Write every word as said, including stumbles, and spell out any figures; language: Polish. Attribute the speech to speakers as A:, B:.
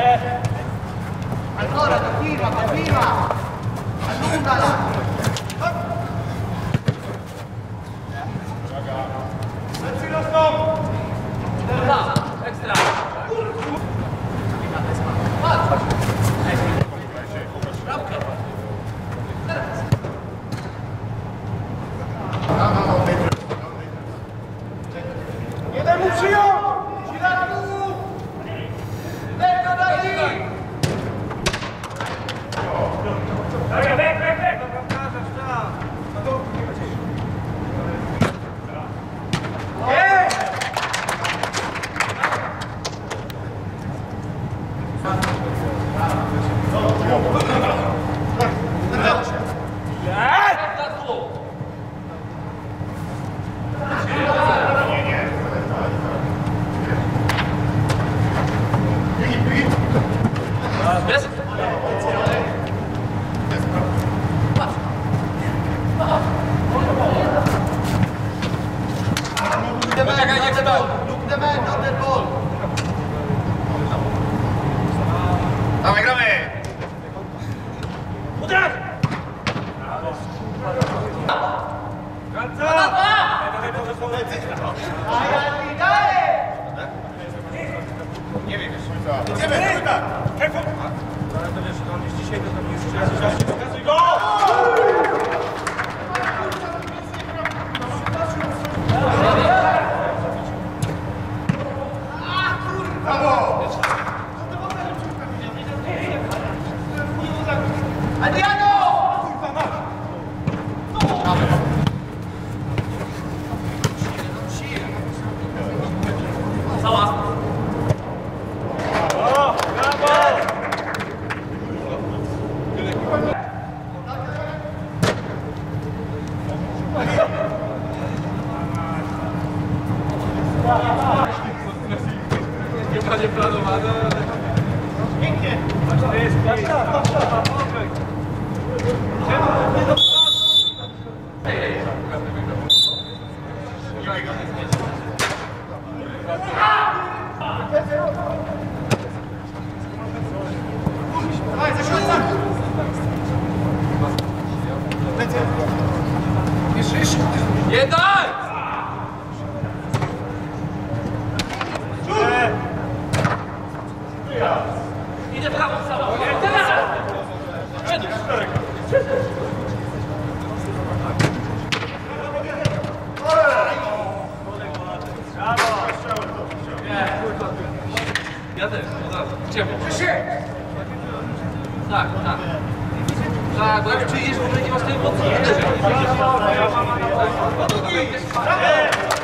A: Ancora, continua, continua! Allungala! Lecino, stop!
B: Ekstra!
A: Nie daj mu przyjąć! Lekko daj!
B: Bek, bek, bek, bek!
A: Czekaj, nie chcę ball! Look the man, not the ball! Dawaj, gramy!
B: Uderz!
A: Nie wiem jeszcze. Idziemy!
B: Ale to wiesz, on jest dzisiaj, to tam jest pokazuj go!
A: Adriano!
B: Cała! O, brawo! Nie będzie planowane, ale...
A: Pięknie!
B: To jest
A: Dawaj, za środka! Jeszcze, jeszcze!
B: Jeden! Idzie prawo, cała! Ja też, od razu. Ciemno. Tak, tak. Tak, bo jak przyjdziesz, w ogóle nie masz tej mocy.